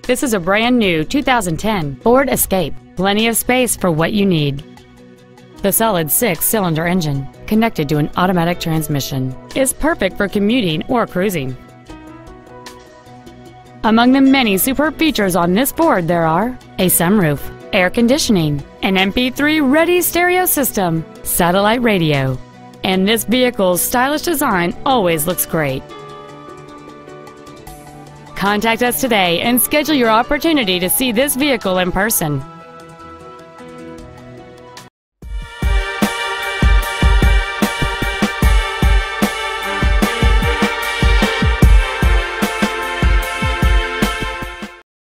This is a brand new 2010 Ford Escape. Plenty of space for what you need. The solid 6-cylinder engine, connected to an automatic transmission, is perfect for commuting or cruising. Among the many superb features on this Ford there are a sunroof, air conditioning, an MP3-ready stereo system, satellite radio, and this vehicle's stylish design always looks great. Contact us today and schedule your opportunity to see this vehicle in person.